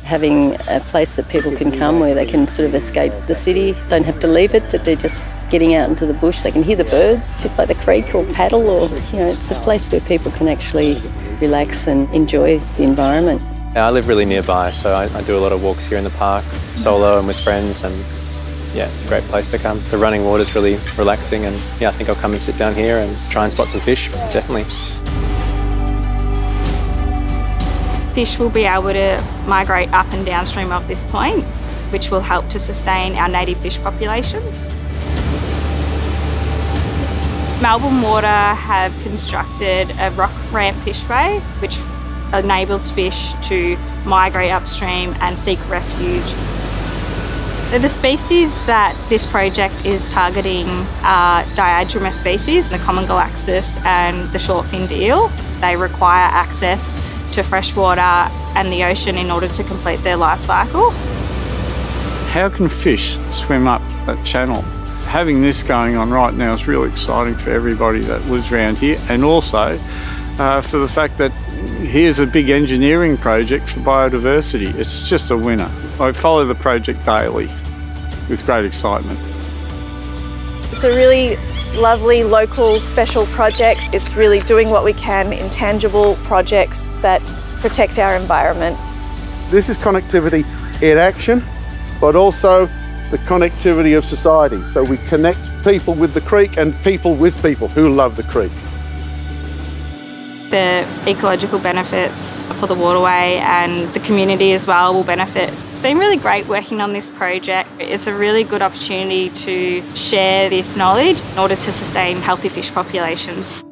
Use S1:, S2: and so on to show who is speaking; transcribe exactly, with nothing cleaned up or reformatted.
S1: Having a place that people can come where they can sort of escape the city, don't have to leave it, but they're just getting out into the bush. They can hear the birds, sit by the creek or paddle, or, you know, it's a place where people can actually relax and enjoy the environment.
S2: I live really nearby, so I, I do a lot of walks here in the park, solo and with friends, and yeah, it's a great place to come. The running water's really relaxing, and yeah, I think I'll come and sit down here and try and spot some fish, definitely.
S3: Fish will be able to migrate up and downstream of this point, which will help to sustain our native fish populations. Melbourne Water have constructed a rock ramp fish bay, which enables fish to migrate upstream and seek refuge. The species that this project is targeting are diadromous species, the common galaxis and the short-finned eel. They require access to fresh water and the ocean in order to complete their life cycle.
S4: How can fish swim up that channel? Having this going on right now is really exciting for everybody that lives around here, and also uh, for the fact that here's a big engineering project for biodiversity. It's just a winner. I follow the project daily with great excitement.
S5: It's a really lovely local special project. It's really doing what we can in tangible projects that protect our environment.
S6: This is connectivity in action, but also the connectivity of society. So we connect people with the creek and people with people who love the creek.
S3: The ecological benefits for the waterway and the community as well will benefit. It's been really great working on this project. It's a really good opportunity to share this knowledge in order to sustain healthy fish populations.